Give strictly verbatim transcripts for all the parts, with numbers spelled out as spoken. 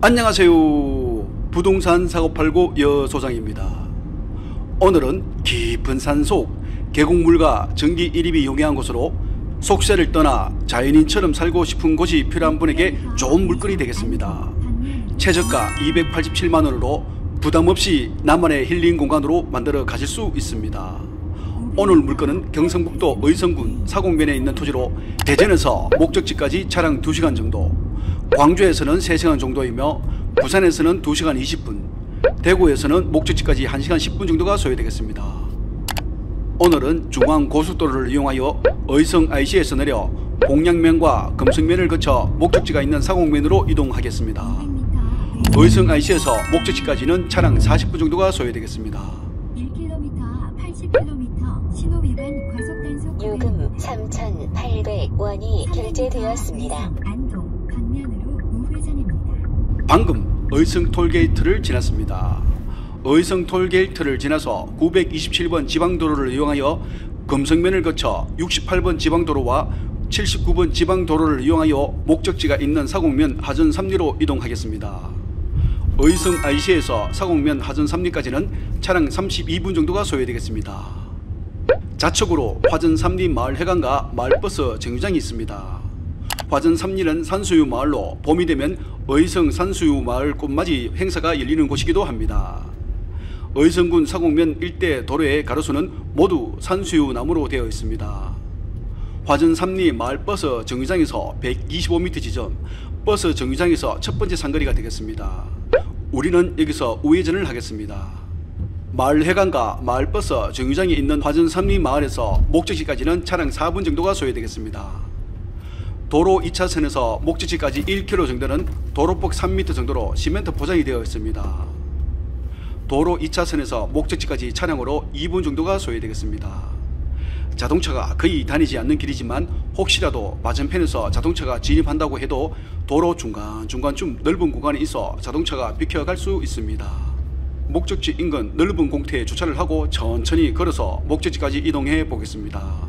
안녕하세요. 부동산 사고팔구 여소장입니다. 오늘은 깊은 산속 계곡물과 전기 일입이 용이한 곳으로 속세를 떠나 자연인처럼 살고 싶은 곳이 필요한 분에게 좋은 물건이 되겠습니다. 최저가 이백팔십칠만 원으로 부담없이 나만의 힐링 공간으로 만들어 가실 수 있습니다. 오늘 물건은 경상북도 의성군 사곡면에 있는 토지로 대전에서 목적지까지 차량 두 시간 정도, 광주에서는 세 시간 정도이며 부산에서는 두 시간 이십 분, 대구에서는 목적지까지 한 시간 십 분 정도가 소요되겠습니다. 오늘은 중앙고속도로를 이용하여 의성 아이씨에서 내려 봉양면과 금성면을 거쳐 목적지가 있는 사곡면으로 이동하겠습니다. 의성 아이씨에서 목적지까지는 차량 사십 분 정도가 소요되겠습니다. 일 킬로미터 팔십 킬로미터 신호 위반 과속 단속 요금 삼천팔백 원이 결제되었습니다. 안동 방면으로 우회전입니다. 방금 의성 톨게이트를 지났습니다. 의성 톨게이트를 지나서 구백이십칠 번 지방도로를 이용하여 금성면을 거쳐 육십팔 번 지방도로와 칠십구 번 지방도로를 이용하여 목적지가 있는 사곡면 하전 삼 리로 이동하겠습니다. 의성 아이씨에서 사곡면 하전 삼 리까지는 차량 삼십이 분 정도가 소요되겠습니다. 좌측으로 화전 삼 리 마을 해관과 마을버스 정류장이 있습니다. 화전 삼 리는 산수유 마을로 봄이 되면 의성 산수유 마을 꽃맞이 행사가 열리는 곳이기도 합니다. 의성군 사곡면 일대 도로의 가로수는 모두 산수유 나무로 되어 있습니다. 화전 삼 리 마을버스 정류장에서 백이십오 미터 지점, 버스 정류장에서 첫 번째 상거리가 되겠습니다. 우리는 여기서 우회전을 하겠습니다. 마을 해관과 마을버스 정류장이 있는 화전 삼 리 마을에서 목적지까지는 차량 사 분 정도가 소요되겠습니다. 도로 이 차선에서 목적지까지 일 킬로미터 정도는 도로폭 삼 미터 정도로 시멘트 포장이 되어 있습니다. 도로 이 차선에서 목적지까지 차량으로 이 분 정도가 소요되겠습니다. 자동차가 거의 다니지 않는 길이지만 혹시라도 맞은편에서 자동차가 진입한다고 해도 도로 중간중간쯤 넓은 구간이 있어 자동차가 비켜갈 수 있습니다. 목적지 인근 넓은 공터에 주차를 하고 천천히 걸어서 목적지까지 이동해 보겠습니다.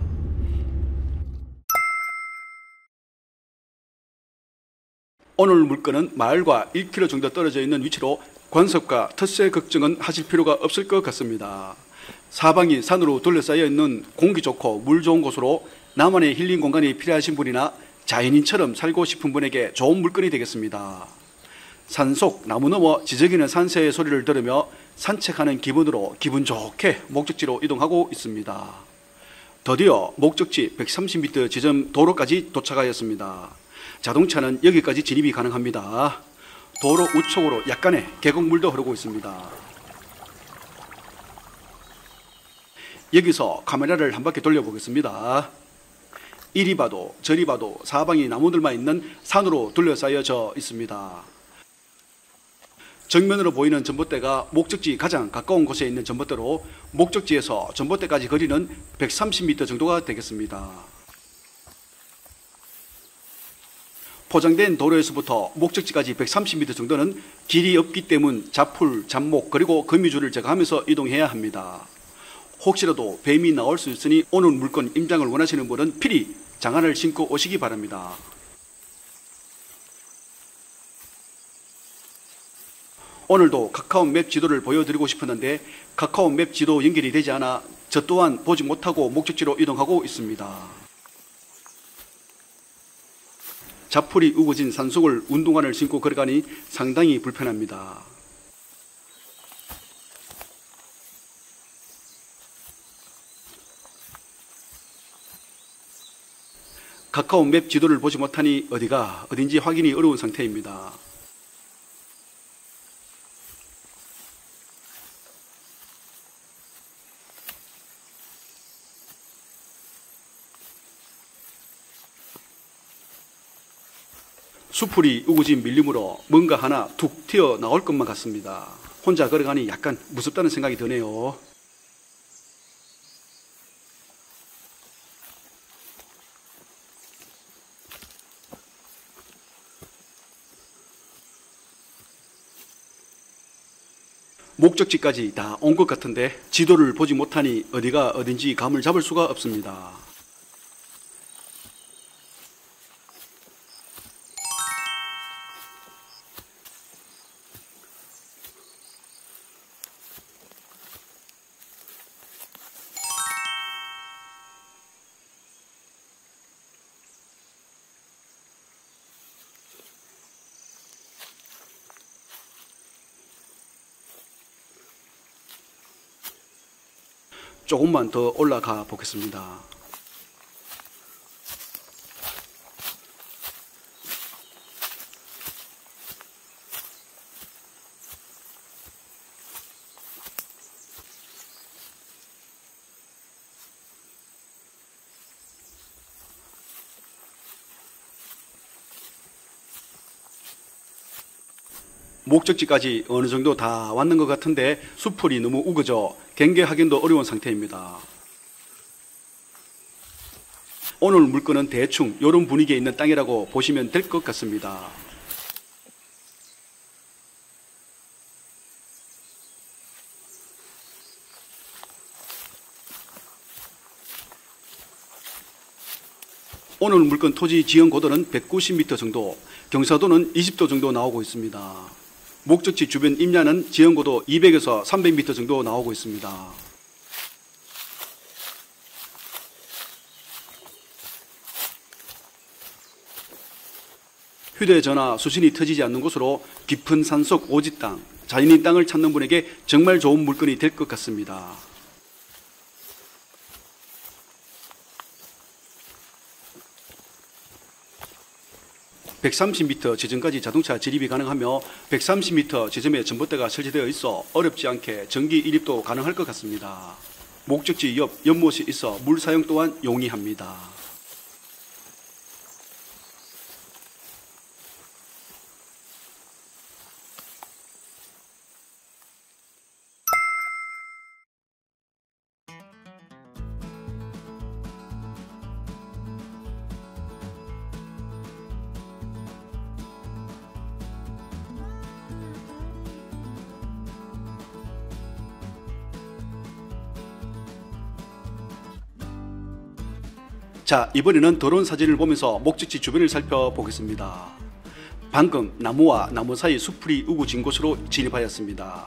오늘 물건은 마을과 일 킬로미터 정도 떨어져 있는 위치로 관섭과 텃세 걱정은 하실 필요가 없을 것 같습니다. 사방이 산으로 둘러싸여 있는 공기 좋고 물 좋은 곳으로 나만의 힐링 공간이 필요하신 분이나 자연인처럼 살고 싶은 분에게 좋은 물건이 되겠습니다. 산속 나무 너머 지저귀는 산새의 소리를 들으며 산책하는 기분으로 기분 좋게 목적지로 이동하고 있습니다. 드디어 목적지 백삼십 미터 지점 도로까지 도착하였습니다. 자동차는 여기까지 진입이 가능합니다. 도로 우측으로 약간의 계곡물도 흐르고 있습니다. 여기서 카메라를 한 바퀴 돌려보겠습니다. 이리 봐도 저리 봐도 사방이 나무들만 있는 산으로 둘러싸여져 있습니다. 정면으로 보이는 전봇대가 목적지 가장 가까운 곳에 있는 전봇대로 목적지에서 전봇대까지 거리는 백삼십 미터 정도가 되겠습니다. 포장된 도로에서부터 목적지까지 백삼십 미터 정도는 길이 없기 때문 자풀, 잡목 그리고 거미줄을 제거하면서 이동해야 합니다. 혹시라도 뱀이 나올 수 있으니 오늘 물건 임장을 원하시는 분은 필히 장화를 신고 오시기 바랍니다. 오늘도 카카오맵 지도를 보여드리고 싶었는데 카카오맵 지도 연결이 되지 않아 저 또한 보지 못하고 목적지로 이동하고 있습니다. 자풀이 우거진 산속을 운동화를 신고 걸어가니 상당히 불편합니다. 카카오 맵 지도를 보지 못하니 어디가 어딘지 확인이 어려운 상태입니다. 수풀이 우거진 밀림으로 뭔가 하나 툭 튀어나올 것만 같습니다. 혼자 걸어가니 약간 무섭다는 생각이 드네요. 목적지까지 다 온 것 같은데 지도를 보지 못하니 어디가 어딘지 감을 잡을 수가 없습니다. 조금만 더 올라가 보겠습니다. 목적지까지 어느 정도 다 왔는 것 같은데 수풀이 너무 우거져 경계 확인도 어려운 상태입니다. 오늘 물건은 대충 이런 분위기에 있는 땅이라고 보시면 될 것 같습니다. 오늘 물건 토지 지형 고도는 백구십 미터 정도, 경사도는 이십 도 정도 나오고 있습니다. 목적지 주변 임야는 지형고도 이백에서 삼백 미터 정도 나오고 있습니다. 휴대전화 수신이 터지지 않는 곳으로 깊은 산속 오지 땅, 자연인 땅을 찾는 분에게 정말 좋은 물건이 될 것 같습니다. 백삼십 미터 지점까지 자동차 진입이 가능하며 백삼십 미터 지점에 전봇대가 설치되어 있어 어렵지 않게 전기 일입도 가능할 것 같습니다. 목적지 옆 연못이 있어 물 사용 또한 용이합니다. 자, 이번에는 드론 사진을 보면서 목적지 주변을 살펴보겠습니다. 방금 나무와 나무 사이 수풀이 우거진 곳으로 진입하였습니다.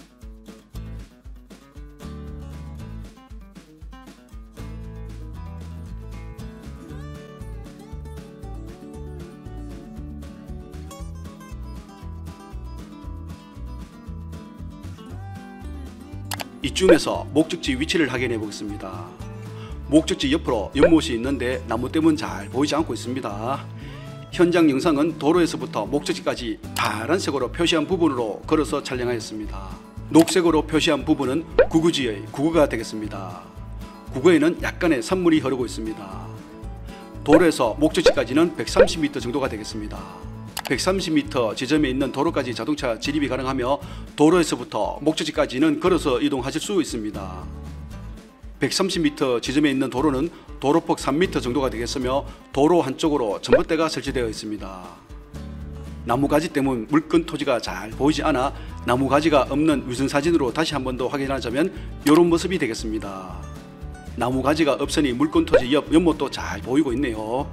이쯤에서 목적지 위치를 확인해 보겠습니다. 목적지 옆으로 연못이 있는데 나무 때문에 잘 보이지 않고 있습니다. 현장 영상은 도로에서부터 목적지까지 파란색으로 표시한 부분으로 걸어서 촬영하였습니다. 녹색으로 표시한 부분은 구거지의 구거가 되겠습니다. 구거에는 약간의 산물이 흐르고 있습니다. 도로에서 목적지까지는 백삼십 미터 정도가 되겠습니다. 백삼십 미터 지점에 있는 도로까지 자동차 진입이 가능하며 도로에서부터 목적지까지는 걸어서 이동하실 수 있습니다. 백삼십 미터 지점에 있는 도로는 도로폭 삼 미터 정도가 되겠으며 도로 한쪽으로 전봇대가 설치되어 있습니다. 나무가지 때문에 물건 토지가 잘 보이지 않아 나무가지가 없는 위성사진으로 다시 한 번 더 확인하자면 이런 모습이 되겠습니다. 나무가지가 없으니 물건 토지 옆 연못도 잘 보이고 있네요.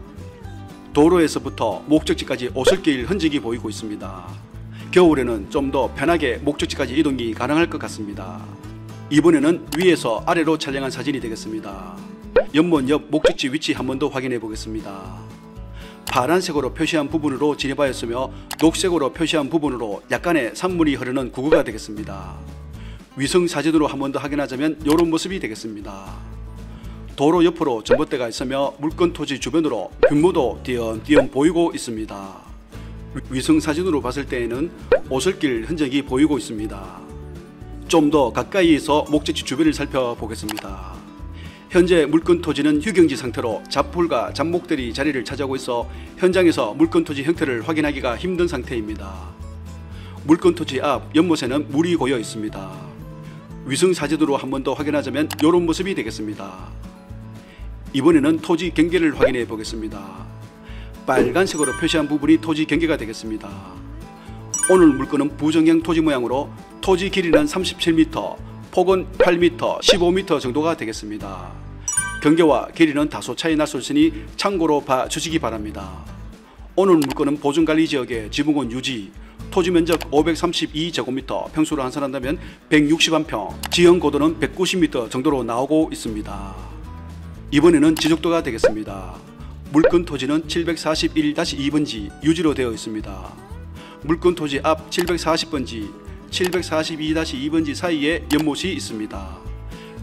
도로에서부터 목적지까지 오솔길 흔적이 보이고 있습니다. 겨울에는 좀 더 편하게 목적지까지 이동이 가능할 것 같습니다. 이번에는 위에서 아래로 촬영한 사진이 되겠습니다. 연못 옆 목적지 위치 한 번 더 확인해 보겠습니다. 파란색으로 표시한 부분으로 진입하였으며 녹색으로 표시한 부분으로 약간의 산물이 흐르는 구거가 되겠습니다. 위성 사진으로 한 번 더 확인하자면 이런 모습이 되겠습니다. 도로 옆으로 전봇대가 있으며 물건 토지 주변으로 균모도 띄엄띄엄 보이고 있습니다. 위성 사진으로 봤을 때에는 오솔길 흔적이 보이고 있습니다. 좀 더 가까이에서 목적지 주변을 살펴보겠습니다. 현재 물건 토지는 휴경지 상태로 잡풀과 잡목들이 자리를 차지하고 있어 현장에서 물건 토지 형태를 확인하기가 힘든 상태입니다. 물건 토지 앞 연못에는 물이 고여 있습니다. 위성 사진으로 한 번 더 확인하자면 이런 모습이 되겠습니다. 이번에는 토지 경계를 확인해 보겠습니다. 빨간색으로 표시한 부분이 토지 경계가 되겠습니다. 오늘 물건은 부정형 토지 모양으로 토지 길이는 삼십칠 미터, 폭은 팔 미터, 십오 미터 정도가 되겠습니다. 경계와 길이는 다소 차이 날 수 있으니 참고로 봐주시기 바랍니다. 오늘 물건은 보존관리지역의 지붕은 유지, 토지 면적 오백삼십이 제곱미터, 평수로 환산한다면 백육십일 평, 지형 고도는 백구십 미터 정도로 나오고 있습니다. 이번에는 지적도가 되겠습니다. 물건 토지는 칠백사십일 이 번지 유지로 되어 있습니다. 물건 토지 앞 칠백사십 번지, 칠백사십이 이 번지 사이에 연못이 있습니다.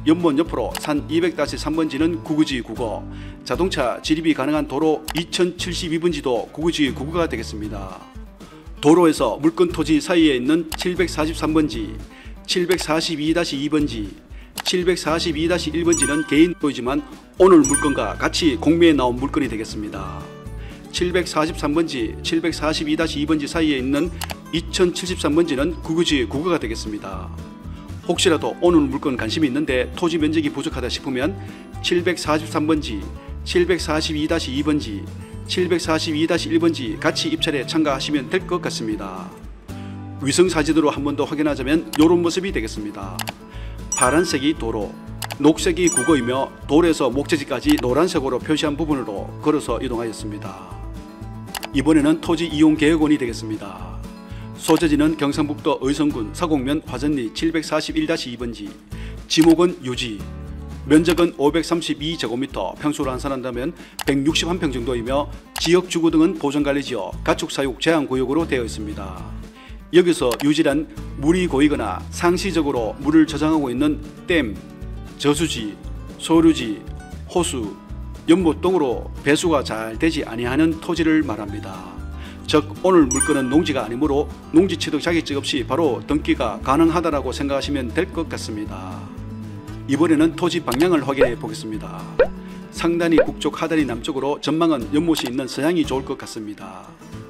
연못 옆으로 산 이백 삼 번지는 국유지 국어, 자동차 진입이 가능한 도로 이천칠십이 번지도 국유지 국어가 되겠습니다. 도로에서 물건 토지 사이에 있는 칠백사십삼 번지, 칠백사십이 이 번지, 칠백사십이 일 번지는 개인 도이지만 오늘 물건과 같이 공매에 나온 물건이 되겠습니다. 칠백사십삼 번지, 칠백사십이 이 번지 사이에 있는 이천칠십삼 번지는 국유지 국어가 되겠습니다. 혹시라도 오늘 물건 관심이 있는데 토지 면적이 부족하다 싶으면 칠백사십삼 번지, 칠백사십이 이 번지, 칠백사십이 일 번지 같이 입찰에 참가하시면 될 것 같습니다. 위성사진으로 한 번 더 확인하자면 이런 모습이 되겠습니다. 파란색이 도로, 녹색이 국어이며 도로에서 목적지까지 노란색으로 표시한 부분으로 걸어서 이동하였습니다. 이번에는 토지 이용 계획원이 되겠습니다. 소재지는 경상북도 의성군 사곡면 화전리 칠백사십일 이 번지, 지목은 유지, 면적은 오백삼십이 제곱미터, 평수로 환산한다면 백육십일 평 정도이며 지역주거 등은 보존관리지역, 가축사육 제한구역으로 되어 있습니다. 여기서 유지란 물이 고이거나 상시적으로 물을 저장하고 있는 댐, 저수지, 소류지, 호수, 연못 등으로 배수가 잘 되지 아니하는 토지를 말합니다. 즉 오늘 물건은 농지가 아니므로 농지취득 자격증 없이 바로 등기가 가능하다고 생각하시면 될 것 같습니다. 이번에는 토지 방향을 확인해 보겠습니다. 상단이 북쪽, 하단이 남쪽으로 전망은 연못이 있는 서향이 좋을 것 같습니다.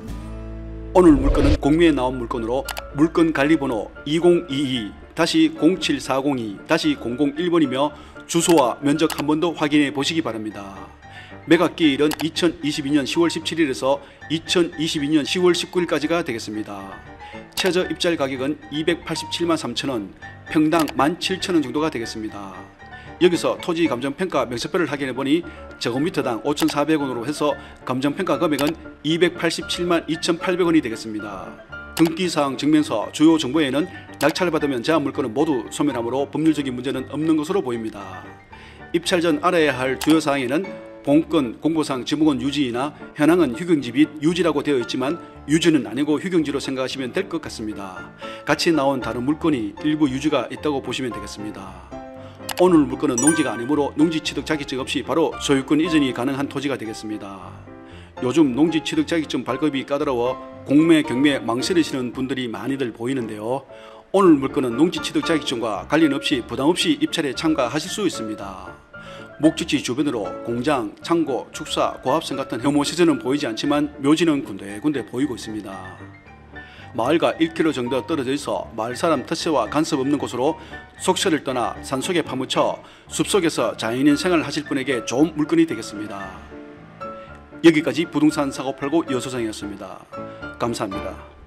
오늘 물건은 공매에 나온 물건으로 물건 관리번호 이공이이 공칠사공이 공공일 번이며 주소와 면적 한 번 더 확인해 보시기 바랍니다. 매각기일은 이천이십이 년 시월 십칠일에서 이천이십이 년 시월 십구일까지가 되겠습니다. 최저 입찰 가격은 이백팔십칠만 삼천 원, 평당 만 칠천 원 정도가 되겠습니다. 여기서 토지 감정평가 명세표를 확인해보니 제곱미터당 오천사백 원으로 해서 감정평가 금액은 이백팔십칠만 이천팔백 원이 되겠습니다. 등기사항 증명서 주요 정보에는 낙찰을 받으면 제한 물건은 모두 소멸하므로 법률적인 문제는 없는 것으로 보입니다. 입찰 전 알아야 할 주요 사항에는 본건, 공고상, 지목은 유지이나 현황은 휴경지 및 유지라고 되어 있지만 유지는 아니고 휴경지로 생각하시면 될 것 같습니다. 같이 나온 다른 물건이 일부 유지가 있다고 보시면 되겠습니다. 오늘 물건은 농지가 아니므로 농지취득 자격증 없이 바로 소유권 이전이 가능한 토지가 되겠습니다. 요즘 농지취득 자격증 발급이 까다로워 공매, 경매 망설이시는 분들이 많이들 보이는데요. 오늘 물건은 농지취득 자격증과 관련 없이 부담없이 입찰에 참가하실 수 있습니다. 목적지 주변으로 공장, 창고, 축사, 고압선 같은 혐오 시설은 보이지 않지만 묘지는 군데군데 보이고 있습니다. 마을과 일 킬로미터 정도 떨어져 있어 마을 사람 텃세와 간섭 없는 곳으로 속세를 떠나 산속에 파묻혀 숲속에서 자연인 생활을 하실 분에게 좋은 물건이 되겠습니다. 여기까지 부동산 사고 팔고 여소장이었습니다. 감사합니다.